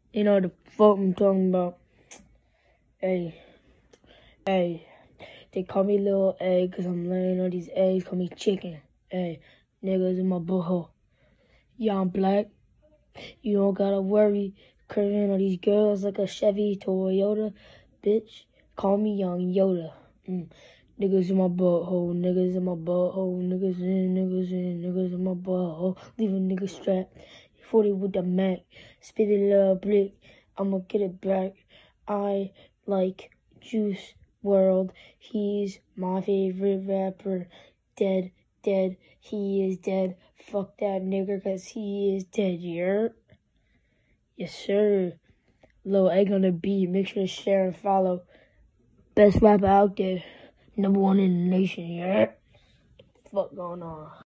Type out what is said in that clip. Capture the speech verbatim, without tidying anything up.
You know the fuck I'm talking about. Hey, hey, they call me Little Egg because I'm laying on these eggs. Call me chicken. Hey, niggas in my butthole. Yeah, I'm black. You don't gotta worry. Curving on these girls like a Chevy Toyota. Bitch, call me Young Yoda. Mm. Niggas in my butthole, niggas in my butthole, niggas in, niggas in, niggas in my butthole. Leave a nigga strapped. forty with the Mac. Spit a little brick. I'ma get it back. I like Juice world. He's my favorite rapper. Dead, dead. He is dead. Fuck that nigga cause he is dead. Yeah. Yes, sir. Little Egg on the beat. Make sure to share and follow. Best rapper out there. Number one in the nation, yeah? What the fuck going on?